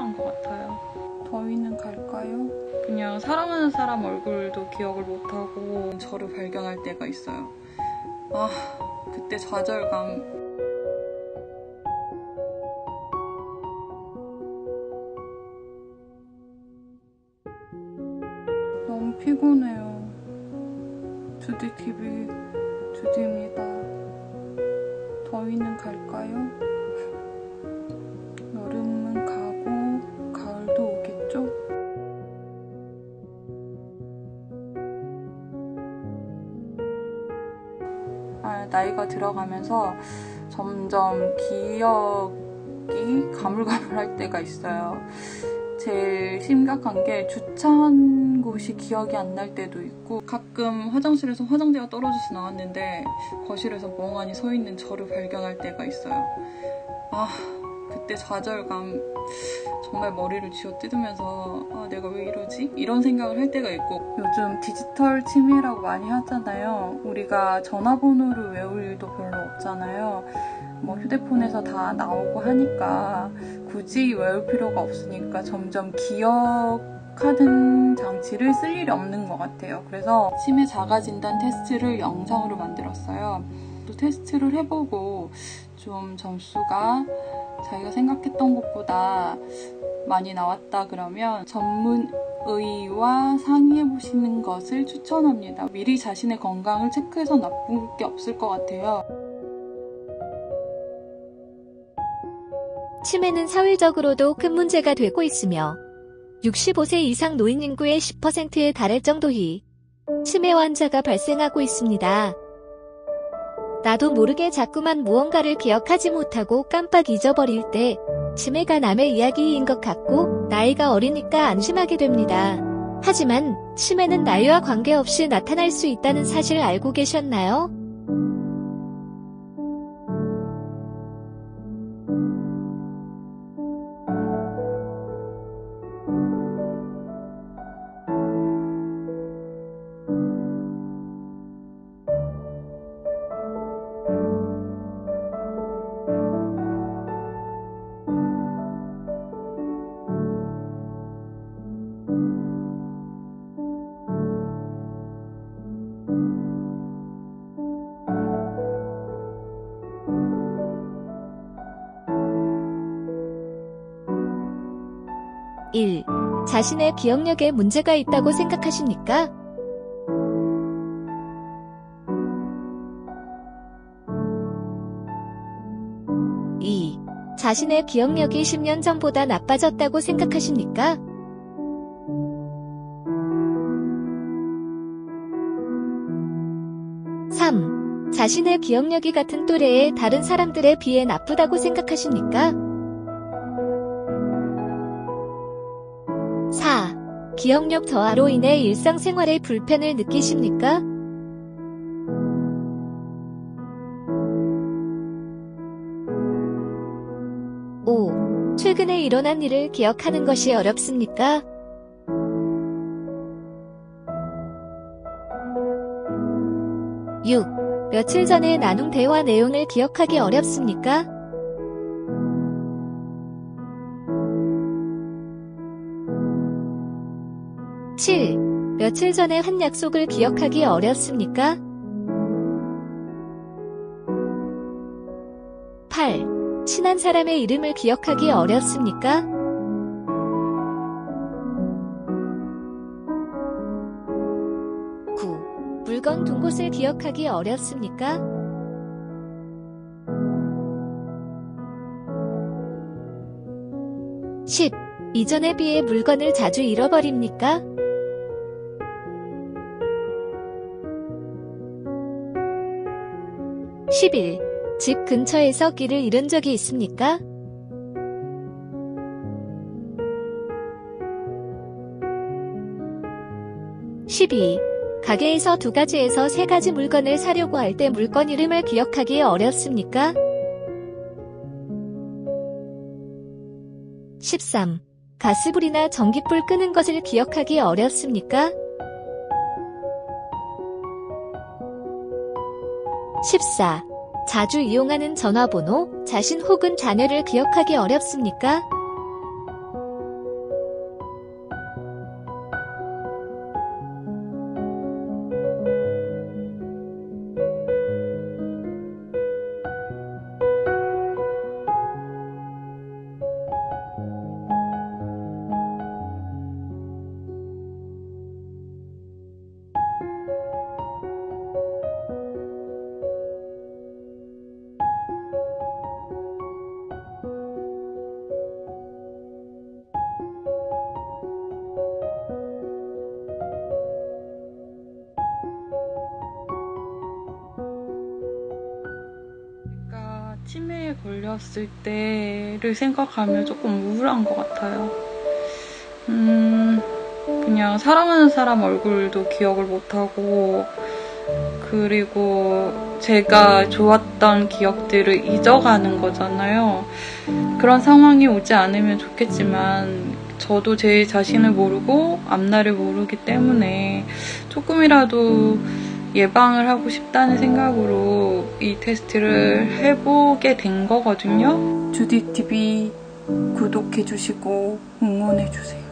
필요한 것 같아요. 더위는 갈까요? 그냥 사랑하는 사람 얼굴도 기억을 못하고 저를 발견할 때가 있어요. 아, 그때 좌절감. 너무 피곤해요. 주디TV 주디입니다. 더위는 갈까요? 여름은 가고 가을도 오겠죠? 나이가 들어가면서 점점 기억이 가물가물할 때가 있어요. 제일 심각한 게 주차한 곳이 기억이 안 날 때도 있고, 가끔 화장실에서 화장대가 떨어져서 나왔는데 거실에서 멍하니 서 있는 저를 발견할 때가 있어요. 아, 그때 좌절감. 정말 머리를 쥐어뜯으면서 내가 왜 이러지? 이런 생각을 할 때가 있고, 요즘 디지털 치매라고 많이 하잖아요. 우리가 전화번호를 외울 일도 별로 없잖아요. 뭐 휴대폰에서 다 나오고 하니까 굳이 외울 필요가 없으니까 점점 기억하는 장치를 쓸 일이 없는 것 같아요. 그래서 치매 자가진단 테스트를 영상으로 만들었어요. 또 테스트를 해보고 좀 점수가 자기가 생각했던 것보다 많이 나왔다 그러면 전문 의의와 상의해보시는 것을 추천합니다. 미리 자신의 건강을 체크해서 나쁜 게 없을 것 같아요. 치매는 사회적으로도 큰 문제가 되고 있으며 65세 이상 노인 인구의 10%에 달할 정도의 치매 환자가 발생하고 있습니다. 나도 모르게 자꾸만 무언가를 기억하지 못하고 깜빡 잊어버릴 때 치매가 남의 이야기인 것 같고 나이가 어리니까 안심하게 됩니다. 하지만 치매는 나이와 관계없이 나타날 수 있다는 사실 알고 계셨나요? (1) 자신의 기억력에 문제가 있다고 생각하십니까? (2) 자신의 기억력이 10년 전보다 나빠졌다고 생각하십니까? (3) 자신의 기억력이 같은 또래의 다른 사람들에 비해 나쁘다고 생각하십니까? 4. 기억력 저하로 인해 일상생활에 불편을 느끼십니까? 5. 최근에 일어난 일을 기억하는 것이 어렵습니까? 6. 며칠 전에 나눈 대화 내용을 기억하기 어렵습니까? 7. 며칠 전에 한 약속을 기억하기 어렵습니까? 8. 친한 사람의 이름을 기억하기 어렵습니까? 9. 물건 둔 곳을 기억하기 어렵습니까? 10. 이전에 비해 물건을 자주 잃어버립니까? 11. 집 근처에서 길을 잃은 적이 있습니까? 12. 가게에서 2가지에서 3가지 물건을 사려고 할 때 물건 이름을 기억하기 어렵습니까? 13. 가스불이나 전기불 끄는 것을 기억하기 어렵습니까? 14. 자주 이용하는 전화번호, 자신 혹은 자녀를 기억하기 어렵습니까? 되었을 때를 생각하면 조금 우울한 것 같아요. 그냥 사랑하는 사람 얼굴도 기억을 못하고, 그리고 제가 좋았던 기억들을 잊어가는 거잖아요. 그런 상황이 오지 않으면 좋겠지만 저도 제 자신을 모르고 앞날을 모르기 때문에 조금이라도 예방을 하고 싶다는 생각으로 이 테스트를 해보게 된 거거든요. 주디TV 구독해주시고 응원해주세요.